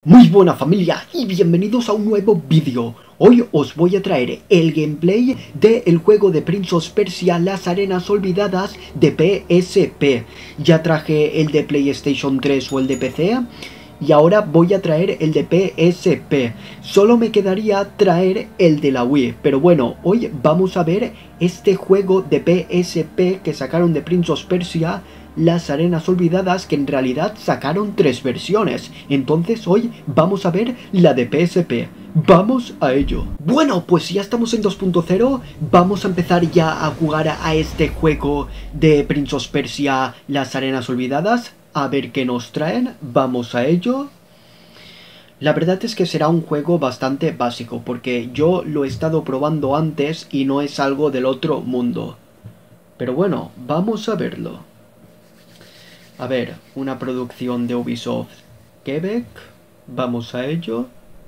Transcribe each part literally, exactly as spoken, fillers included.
Muy buena familia y bienvenidos a un nuevo vídeo. Hoy os voy a traer el gameplay del juego de Prince of Persia Las Arenas Olvidadas de P S P. Ya traje el de PlayStation tres o el de P C y ahora voy a traer el de P S P. Solo me quedaría traer el de la Wii, pero bueno, hoy vamos a ver este juego de P S P que sacaron de Prince of Persia Las Arenas Olvidadas, que en realidad sacaron tres versiones. Entonces hoy vamos a ver la de P S P. ¡Vamos a ello! Bueno, pues ya estamos en dos punto cero. Vamos a empezar ya a jugar a este juego de Prince of Persia Las Arenas Olvidadas. A ver qué nos traen. Vamos a ello. La verdad es que será un juego bastante básico, porque yo lo he estado probando antes y no es algo del otro mundo. Pero bueno, vamos a verlo. A ver, una producción de Ubisoft Quebec. Vamos a ello.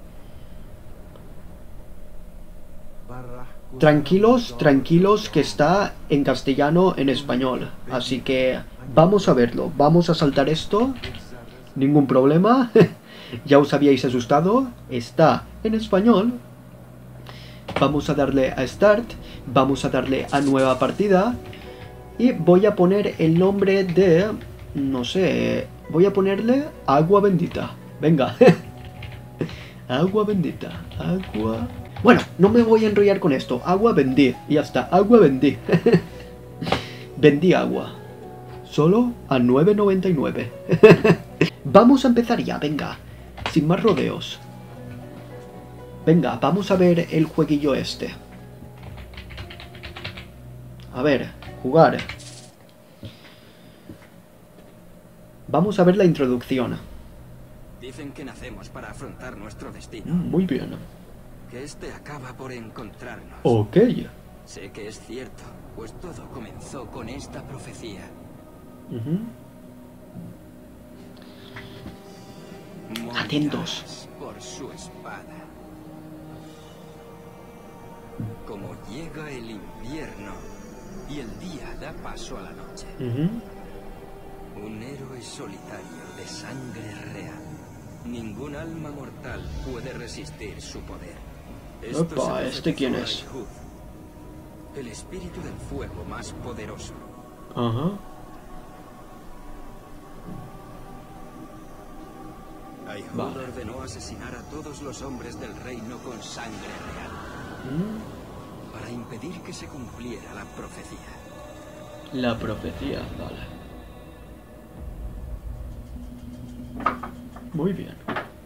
Tranquilos, tranquilos, que está en castellano, en español. Así que vamos a verlo. Vamos a saltar esto. Ningún problema. Ya os habíais asustado. Está en español. Vamos a darle a Start. Vamos a darle a Nueva Partida. Y voy a poner el nombre de... no sé, voy a ponerle Agua Bendita. Venga. Agua Bendita. Agua... Bueno, no me voy a enrollar con esto. Agua Bendí. Y ya está. Agua Bendí. Vendí agua. Solo a nueve noventa y nueve. Vamos a empezar ya, venga. Sin más rodeos. Venga, vamos a ver el jueguillo este. A ver, jugar. Vamos a ver la introducción. Dicen que nacemos para afrontar nuestro destino. Muy bien. Que este acaba por encontrarnos. Ok. Sé que es cierto, pues todo comenzó con esta profecía. Uh-huh. Atentos. Por su espada. Como llega el invierno y el día da paso a la noche. Uh-huh. Un héroe solitario de sangre real. Ningún alma mortal puede resistir su poder. Esto Opa, ¿este quién es? El espíritu del fuego más poderoso. Ajá. Aihud vale. ordenó asesinar a todos los hombres del reino con sangre real. ¿Mm? Para impedir que se cumpliera la profecía. La profecía, vale. Muy bien.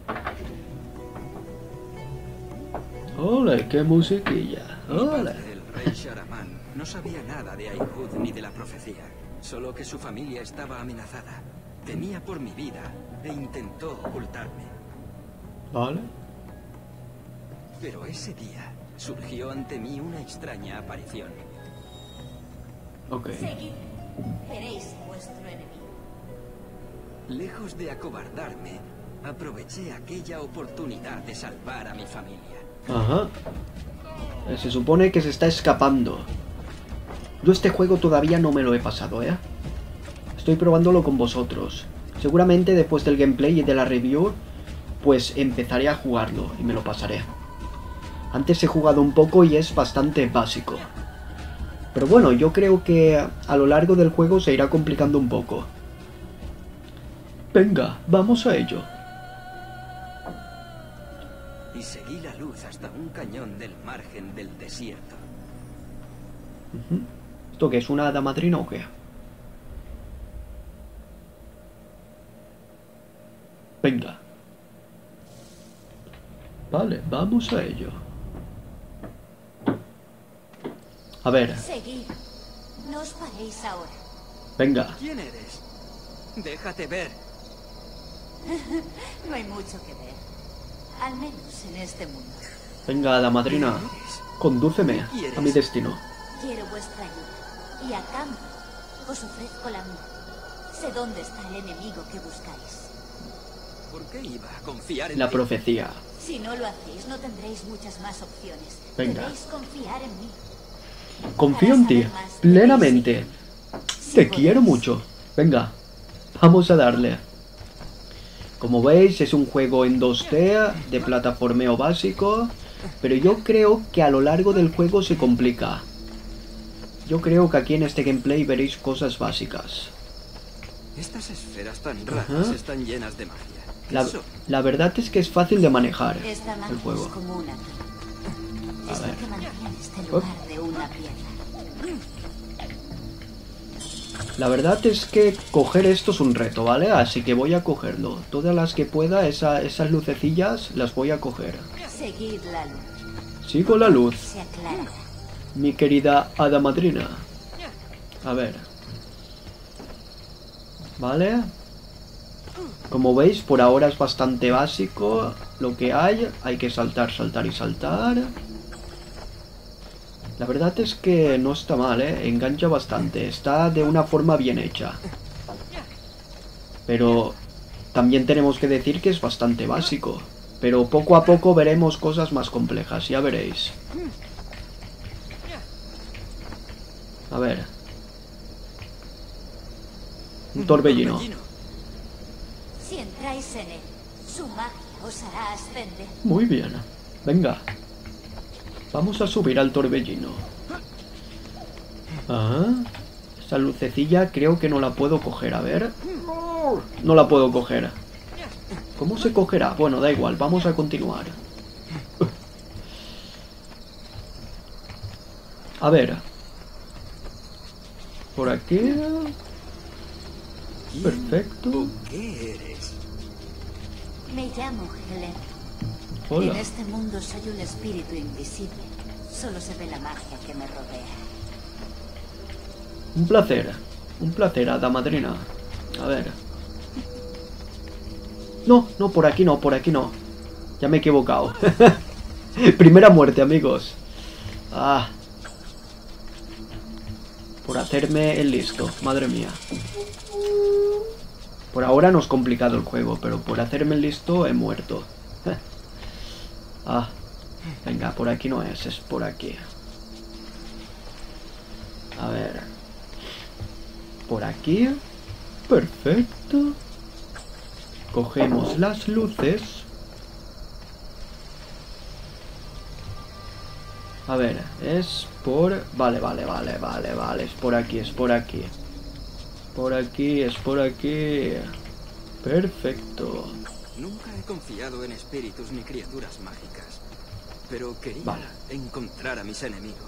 Hola, qué musiquilla. Hola. El rey Sharaman no sabía nada de Aihud ni de la profecía, solo que su familia estaba amenazada. Temía por mi vida e intentó ocultarme. Vale. Pero ese día surgió ante mí una extraña aparición. Ok. Seguid. Veréis vuestro enemigo. Lejos de acobardarme, aproveché aquella oportunidad de salvar a mi familia. Ajá. Se supone que se está escapando. Yo este juego todavía no me lo he pasado, ¿eh? Estoy probándolo con vosotros. Seguramente después del gameplay y de la review, pues empezaré a jugarlo y me lo pasaré. Antes he jugado un poco y es bastante básico. Pero bueno, yo creo que a lo largo del juego se irá complicando un poco. Venga, vamos a ello. Y seguí la luz hasta un cañón del margen del desierto. Uh-huh. ¿Esto qué es? ¿Una hada madrina o qué? Venga. Vale, vamos a ello. A ver. Seguid. No os paréis ahora. Venga. ¿Quién eres? Déjate ver. No hay mucho que ver. Al menos en este mundo. Venga, la madrina. Condúceme a mi destino. Quiero vuestra ayuda. Y a cambio, os ofrezco la mía. Sé dónde está el enemigo que buscáis. ¿Por qué iba a confiar en La ti? profecía. Si no lo hacéis, no tendréis muchas más opciones. Venga. Debéis confiar en mí. Confío en ti, plenamente. Te quiero mucho. Venga, vamos a darle. Como veis, es un juego en dos D de plataformeo básico, pero yo creo que a lo largo del juego se complica. Yo creo que aquí en este gameplay veréis cosas básicas. Estas esferas tan raras Ajá. están llenas de magia. La, Eso. la verdad es que es fácil de manejar Esta magia el juego. es como una piedra. A Es ver. lo que mantiene este lugar de una piedra. La verdad es que coger esto es un reto, ¿vale? Así que voy a cogerlo. Todas las que pueda, esa, esas lucecillas las voy a coger. Seguid la luz. Sigo la luz, Se aclarará. mi querida hada madrina. A ver. ¿Vale? Como veis, por ahora es bastante básico lo que hay. Hay que saltar, saltar y saltar. La verdad es que no está mal, ¿eh? Engancha bastante. Está de una forma bien hecha. Pero también tenemos que decir que es bastante básico. Pero poco a poco veremos cosas más complejas, ya veréis. A ver. Un torbellino. Si entráis en él, su magia os hará ascender. Muy bien. Venga. Vamos a subir al torbellino. Ah, esa lucecilla creo que no la puedo coger. A ver. No la puedo coger. ¿Cómo se cogerá? Bueno, da igual. Vamos a continuar. A ver. Por aquí. Perfecto. ¿Qué eres? Me llamo Helen. Hola. En este mundo soy un espíritu invisible. Solo se ve la magia que me rodea. Un placer. Un placer, hada madrina. A ver. No, no, por aquí no, por aquí no. Ya me he equivocado. Primera muerte, amigos. Ah. Por hacerme el listo, madre mía. Por ahora no es complicado el juego, pero por hacerme el listo he muerto. Ah. Venga, por aquí no es, es por aquí. A ver. Por aquí. Perfecto. Cogemos las luces. A ver, es por... Vale, vale, vale, vale, vale. Es por aquí, es por aquí. Por aquí, es por aquí. Perfecto. Nunca he confiado en espíritus ni criaturas mágicas. Pero quería Vale. encontrar a mis enemigos.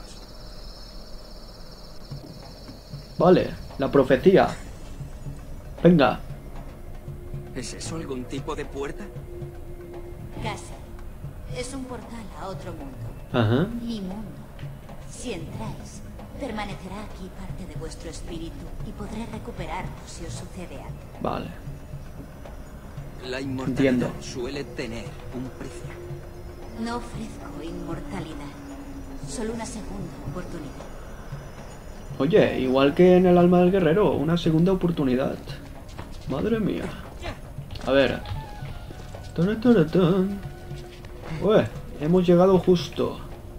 Vale, la profecía. Venga. ¿Es eso algún tipo de puerta? Casi. Es un portal a otro mundo. Ajá. Mi mundo. Si entráis, permanecerá aquí parte de vuestro espíritu y podré recuperarlo si os sucede algo. Vale. La inmortalidad Entiendo. suele tener un precio. No ofrezco inmortalidad. Solo una segunda oportunidad. Oye, igual que en el alma del guerrero, una segunda oportunidad. Madre mía. A ver. Taratatán. Ué, hemos llegado justo.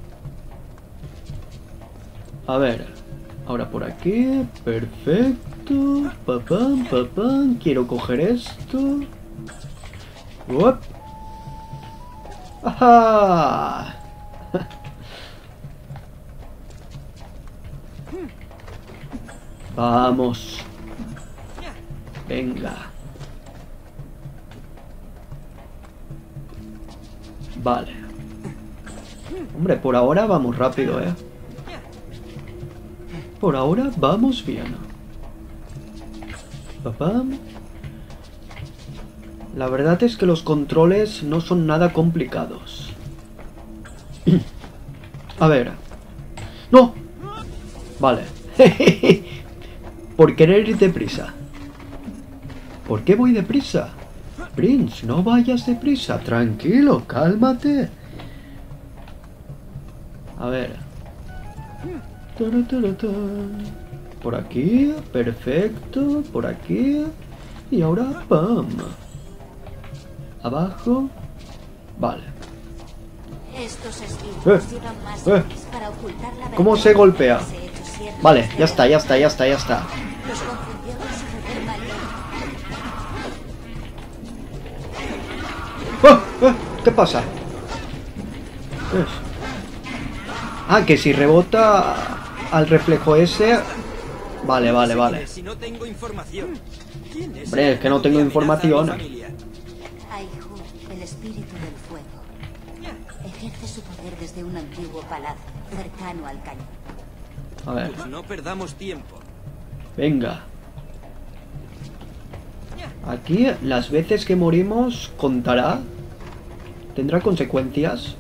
A ver. Ahora por aquí. Perfecto. Papam, papam. Quiero coger esto. Uop. ¡Ajá! Vamos. Venga. Vale. Hombre, por ahora vamos rápido, ¿eh? Por ahora vamos bien. Papam. La verdad es que los controles no son nada complicados. A ver. ¡No! Vale. Por querer ir deprisa. ¿Por qué voy deprisa? Prince, no vayas deprisa. Tranquilo, cálmate. A ver. Taratatán. Por aquí, perfecto. Por aquí. Y ahora, ¡pam! Abajo. Vale. Estos Eh, espíritus llevan más eh. llaves para ocultar la ¿Cómo verdad se golpea? que ese hecho sierve Vale, desde ya está, ya está, ya está, ya está. Los confundió con su poder maligno. Eh, ¿Qué pasa? ¿Qué es? Ah, que si rebota al reflejo ese... Vale, vale, vale. Si no tengo información. ¿Quién es Hombre, el es que no tengo que amenaza a mi información. familia? Aihud, el espíritu del fuego. Ejerce su poder desde un antiguo palacio, cercano al cañón. A ver, Pues no perdamos tiempo. venga. Aquí, las veces que morimos, ¿contará? ¿Tendrá consecuencias?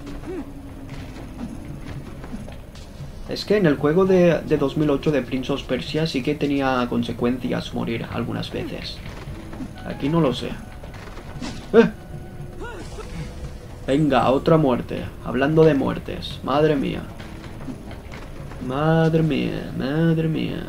Es que en el juego de, de dos mil ocho de Prince of Persia sí que tenía consecuencias morir algunas veces. Aquí no lo sé. ¡Eh! Venga, otra muerte. Hablando de muertes. Madre mía. Madre mía, madre mía.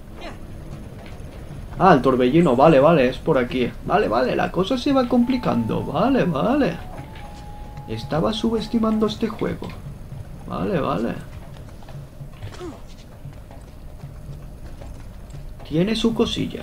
Ah, el torbellino. Vale, vale, es por aquí. Vale, vale, la cosa se va complicando. Vale, vale. Estaba subestimando este juego. Vale, vale. Tiene su cosilla.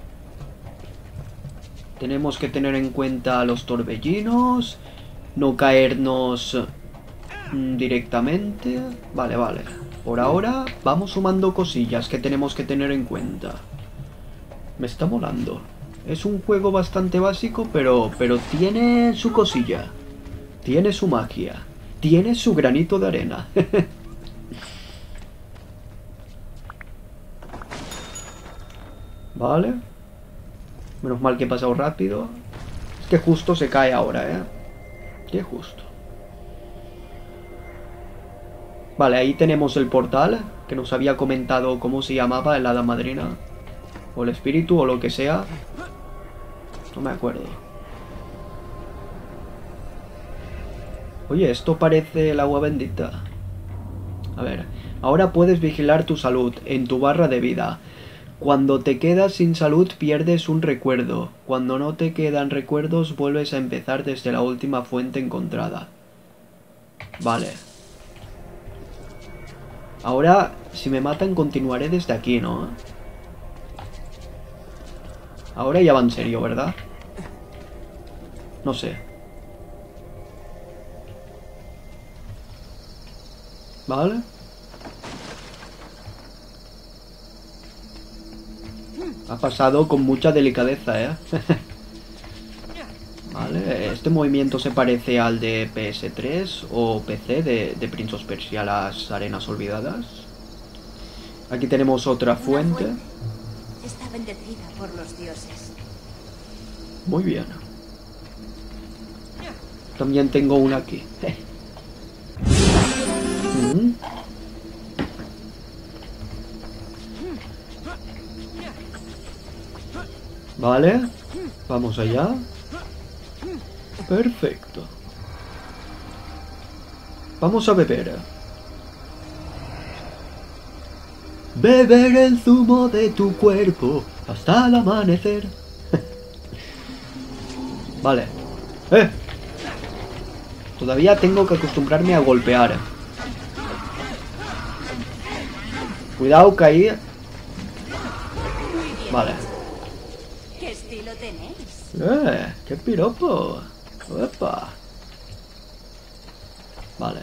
Tenemos que tener en cuenta los torbellinos. No caernos mm, directamente. Vale, vale. Por ahora vamos sumando cosillas que tenemos que tener en cuenta. Me está molando. Es un juego bastante básico, pero, pero tiene su cosilla. Tiene su magia. Tiene su granito de arena. Vale. Menos mal que he pasado rápido. Es que justo se cae ahora, ¿eh? Qué justo. Vale, ahí tenemos el portal que nos había comentado cómo se llamaba, el hada madrina. O el espíritu, o lo que sea. No me acuerdo. Oye, esto parece el agua bendita. A ver, ahora puedes vigilar tu salud en tu barra de vida. Cuando te quedas sin salud pierdes un recuerdo. Cuando no te quedan recuerdos vuelves a empezar desde la última fuente encontrada. Vale. Ahora, si me matan continuaré desde aquí, ¿no? Ahora ya va en serio, ¿verdad? No sé. Vale. Ha pasado con mucha delicadeza, ¿eh? Vale, este movimiento se parece al de P S tres o P C de, de Prince of Persia, las arenas olvidadas. Aquí tenemos otra fuente. Una fuente. Está bendecida por los dioses. Muy bien. También tengo una aquí. Mm. Vale, vamos allá. Perfecto. Vamos a beber. Beber el zumo de tu cuerpo hasta el amanecer. Vale. ¡Eh! Todavía tengo que acostumbrarme a golpear. Cuidado, caí. Vale. ¿Qué estilo tenéis? ¡Eh! ¡Qué piropo! ¡Epa! Vale.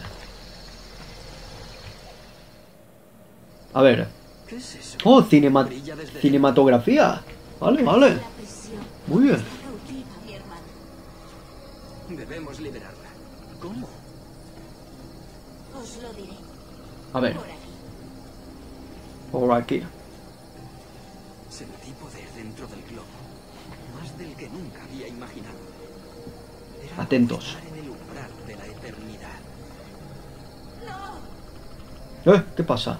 A ver. ¿Qué es eso? ¡Oh! Cinema Brilla desde cinematografía. Vale, vale. La prisión. Muy bien. Está cautiva, mi hermano. Debemos liberarla. ¿Cómo? Os lo diré. A ver. Por aquí. Por aquí. Sentí poder dentro del globo. Más del que nunca había imaginado. Era Atentos. estar en el umbral de la eternidad. ¿Eh? ¿Qué pasa?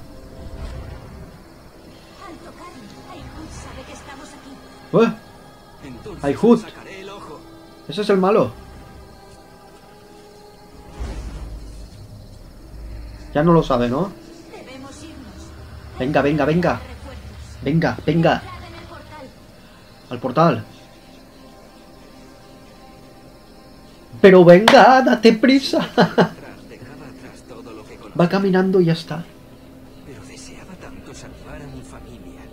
Al tocar, Aihud sabe que estamos aquí. ¿Eh? Entonces Aihud. le sacaré el ojo. Ese es el malo. Ya no lo sabe, ¿no? Debemos irnos. Venga, venga, venga. Refuerzos. Venga, venga. Entrad en el portal. Al portal. Pero venga, date prisa. Atrás, dejaba atrás todo lo que conocía. Va caminando y ya está. Pero deseaba tanto salvar a mi familia.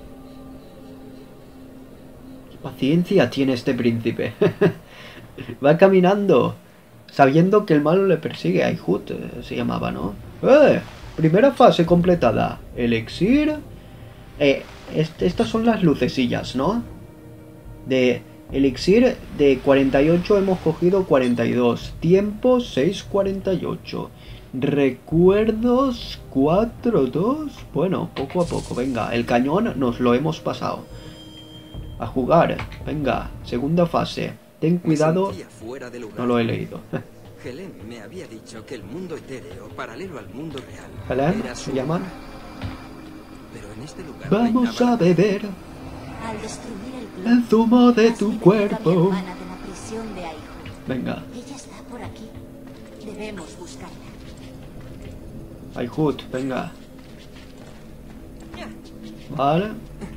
Qué paciencia tiene este príncipe. Va caminando. Sabiendo que el malo le persigue. Aihut eh, se llamaba, ¿no? ¡Eh! Primera fase completada. Elixir. Eh, est estas son las lucecillas, ¿no? De elixir de cuarenta y ocho hemos cogido cuarenta y dos. Tiempo seis cuarenta y ocho. Recuerdos cuatro dos. Bueno, poco a poco. Venga, el cañón nos lo hemos pasado. A jugar. Venga, segunda fase. Ten cuidado. No lo he leído. Helen me había dicho que el mundo etéreo, paralelo al mundo real, ¿Helen era se su llama? hogar. Pero en este lugar Vamos reinaba a la- beber Al destruir el globo, el zumo de has tu liberado a mi cuerpo. hermana de la prisión de Aihud. Venga, Ella está por aquí. Debemos buscarla. Aihut, venga. Vale.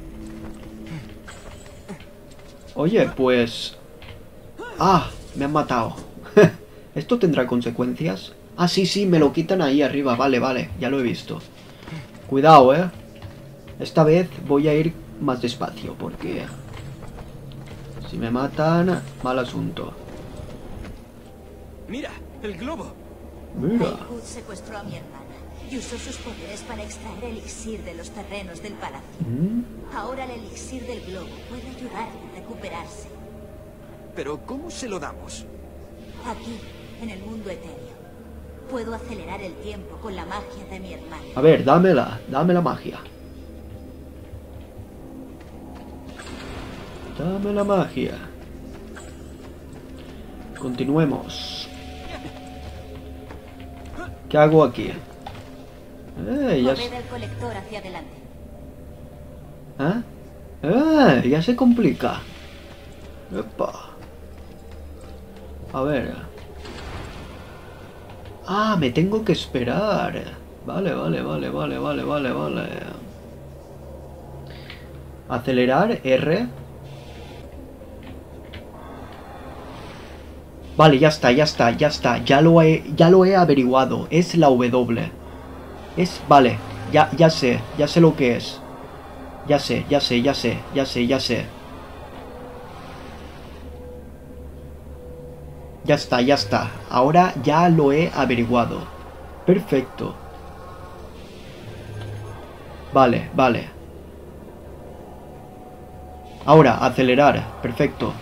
Oye, pues... Ah, me han matado. ¿Esto tendrá consecuencias? Ah, sí, sí, me lo quitan ahí arriba. Vale, vale, ya lo he visto. Cuidado, eh. Esta vez voy a ir más despacio, porque... si me matan, mal asunto. ¡Mira! ¡El globo! Mira. Aihud secuestró a mi hermana y usó sus poderes para extraer elixir de los terrenos del palacio. ¿Mm? Ahora el elixir del globo puede ayudarle a recuperarse. ¿Pero cómo se lo damos? Aquí, en el mundo etéreo, puedo acelerar el tiempo con la magia de mi hermana. A ver, dámela, dame la magia. Dame la magia. Continuemos. ¿Qué hago aquí? Eh, ya, Mover el colector hacia adelante. ¿eh? Eh, ya se complica. Epa. A ver. Ah, me tengo que esperar. Vale, vale, vale, vale, vale, vale, vale. Acelerar, R. Vale, ya está, ya está, ya está. Ya lo he, ya lo he averiguado. Es la W. Es, vale, ya, ya sé, ya sé lo que es. Ya sé, ya sé, ya sé, ya sé, ya sé. Ya está, ya está. Ahora ya lo he averiguado. Perfecto. Vale, vale. Ahora, acelerar. Perfecto.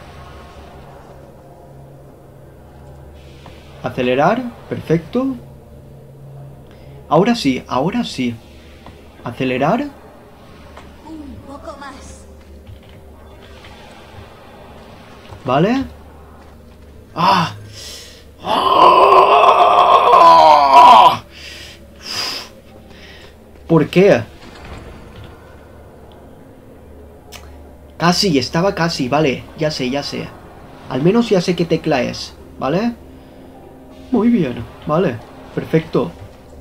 Acelerar. Perfecto. Ahora sí, ahora sí. Acelerar. Un poco más. ¿Vale? ¡Ah! ¡Ah! ¿Por qué? Casi, estaba casi, vale. Ya sé, ya sé. Al menos ya sé qué tecla es, ¿vale? Muy bien, vale. Perfecto.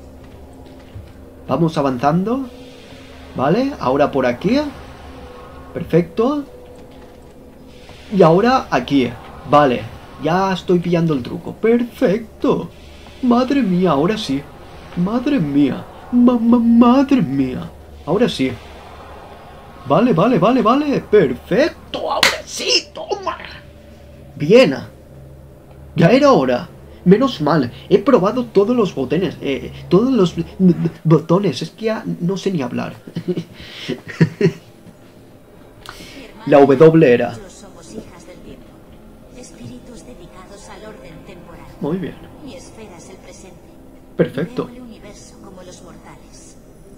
Vamos avanzando. ¿Vale? Ahora por aquí. Perfecto. Y ahora aquí. Vale. Ya estoy pillando el truco. Perfecto. Madre mía, ahora sí. Madre mía. Mamá, madre mía. Ahora sí. Vale, vale, vale, vale. Perfecto. Ahora sí. Toma. Bien. Ya era hora. Menos mal, he probado todos los botones, eh, todos los botones, es que ya no sé ni hablar. La W era. Yo somos hijas del tiempo, espíritus dedicados al orden temporal. Muy bien. Mi esfera es el presente. Perfecto. Veo el universo como los mortales.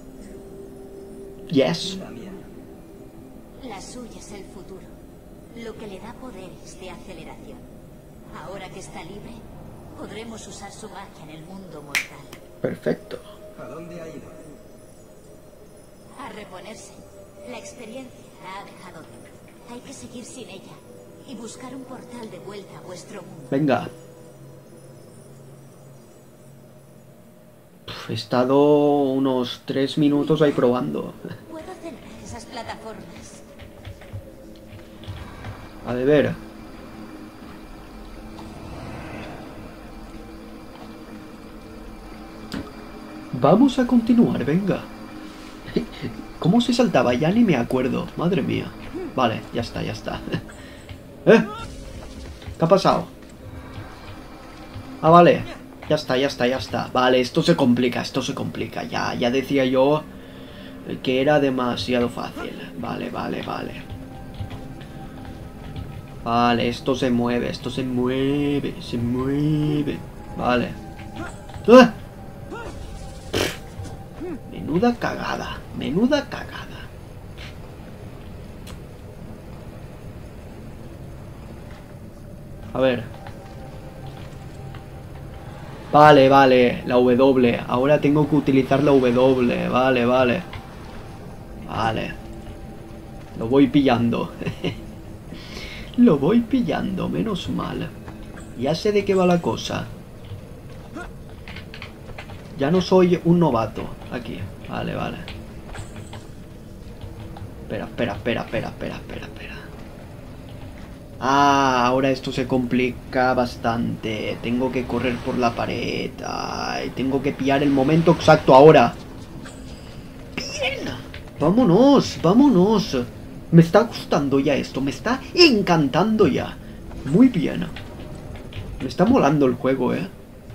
Yes. La mía. La suya es el futuro, lo que le da poderes de aceleración. Ahora que está libre, podremos usar su magia en el mundo mortal. Perfecto. ¿A dónde ha ido? A reponerse. La experiencia la ha dejado. Hay que seguir sin ella y buscar un portal de vuelta a vuestro mundo. Venga. Pff, he estado unos tres minutos ahí probando. Puedo acelerar esas plataformas. A ver. Vamos a continuar, venga. ¿Cómo se saltaba? Ya ni me acuerdo. Madre mía. Vale, ya está, ya está. ¿Eh? ¿Qué ha pasado? Ah, vale. Ya está, ya está, ya está. Vale, esto se complica, esto se complica. Ya, ya decía yo que era demasiado fácil. Vale, vale, vale. Vale, esto se mueve, esto se mueve, se mueve. Vale. ¡Ah! Menuda cagada, menuda cagada. A ver. Vale, vale, la W. Ahora tengo que utilizar la W. Vale, vale. Vale. Lo voy pillando. Lo voy pillando, menos mal. Ya sé de qué va la cosa. Ya no soy un novato aquí. Vale, vale. Espera, espera, espera, espera, espera, espera, espera. Ah, ahora esto se complica bastante. Tengo que correr por la pared. Ay, tengo que pillar el momento exacto ahora. ¡Bien! ¡Vámonos! ¡Vámonos! Me está gustando ya esto. Me está encantando ya. Muy bien. Me está molando el juego, ¿eh?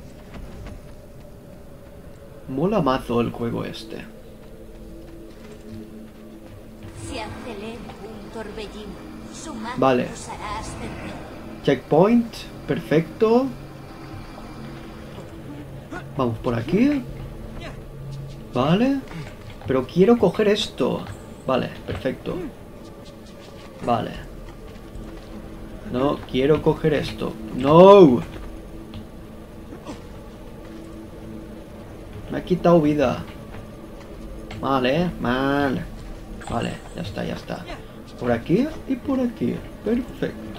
Mola mazo el juego este. Se acelera un torbellino. Su magia Vale. nos hará ascender. Checkpoint. Perfecto. Vamos por aquí. Vale. Pero quiero coger esto. Vale, perfecto. Vale. No, quiero coger esto. ¡No! Me ha quitado vida. Mal, ¿eh? Mal. Vale, ya está, ya está. Por aquí y por aquí. Perfecto.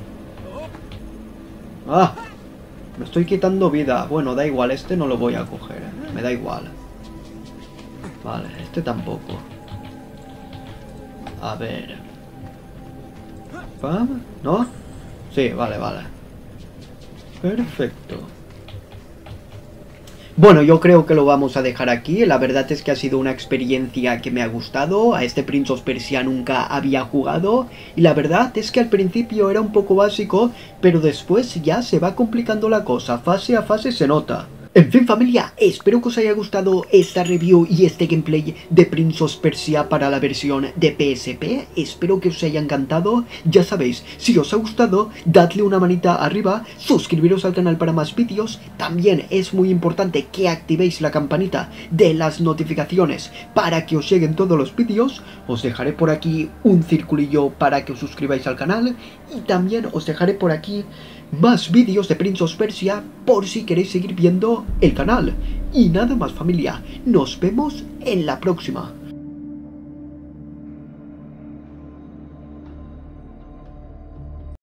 ¡Ah! Me estoy quitando vida. Bueno, da igual, este no lo voy a coger. ¿eh? Me da igual. Vale, este tampoco. A ver. ¿Pam? ¿No? Sí, vale, vale. Perfecto. Bueno, yo creo que lo vamos a dejar aquí. La verdad es que ha sido una experiencia que me ha gustado. A este Prince of Persia nunca había jugado. Y la verdad es que al principio era un poco básico, pero después ya se va complicando la cosa. Fase a fase se nota. En fin, familia, espero que os haya gustado esta review y este gameplay de Prince of Persia para la versión de P S P. Espero que os haya encantado. Ya sabéis, si os ha gustado, dadle una manita arriba, suscribiros al canal para más vídeos. También es muy importante que activéis la campanita de las notificaciones para que os lleguen todos los vídeos. Os dejaré por aquí un circulillo para que os suscribáis al canal. Y también os dejaré por aquí más vídeos de Prince of Persia por si queréis seguir viendo el canal. Y nada más, familia, nos vemos en la próxima.